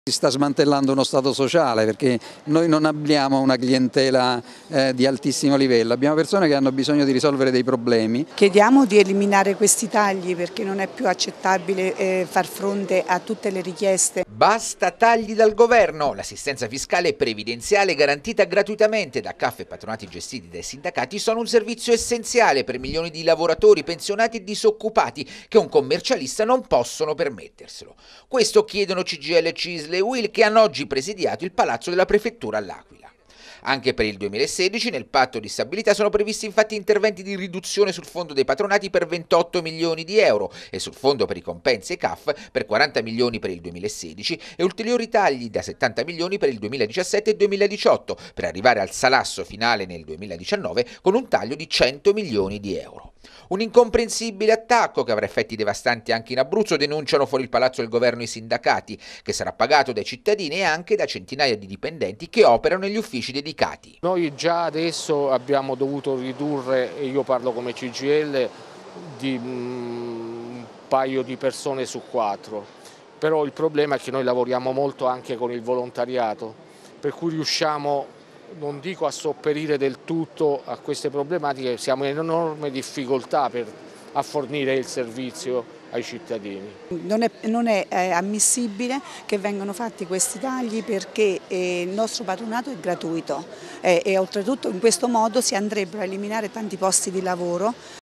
Si sta smantellando uno Stato sociale perché noi non abbiamo una clientela di altissimo livello, abbiamo persone che hanno bisogno di risolvere dei problemi. Chiediamo di eliminare questi tagli perché non è più accettabile far fronte a tutte le richieste. Basta tagli dal governo, l'assistenza fiscale e previdenziale garantita gratuitamente da CAF e patronati gestiti dai sindacati sono un servizio essenziale per milioni di lavoratori, pensionati e disoccupati che un commercialista non possono permetterselo. Questo chiedono CGIL, CISL e UIL che hanno oggi presidiato il palazzo della prefettura all'Aquila. Anche per il 2016 nel patto di stabilità sono previsti infatti interventi di riduzione sul fondo dei patronati per 28 milioni di euro e sul fondo per i compensi e CAF per 40 milioni per il 2016 e ulteriori tagli da 70 milioni per il 2017 e 2018 per arrivare al salasso finale nel 2019 con un taglio di 100 milioni di euro. Un incomprensibile attacco che avrà effetti devastanti anche in Abruzzo, denunciano fuori il palazzo del governo i sindacati, che sarà pagato dai cittadini e anche da centinaia di dipendenti che operano negli uffici dedicati. Noi già adesso abbiamo dovuto ridurre, e io parlo come CGIL, di un paio di persone su 4, però il problema è che noi lavoriamo molto anche con il volontariato, per cui riusciamo, non dico a sopperire del tutto a queste problematiche, siamo in enorme difficoltà a fornire il servizio ai cittadini. Non è ammissibile che vengano fatti questi tagli perché il nostro patronato è gratuito e oltretutto in questo modo si andrebbero a eliminare tanti posti di lavoro.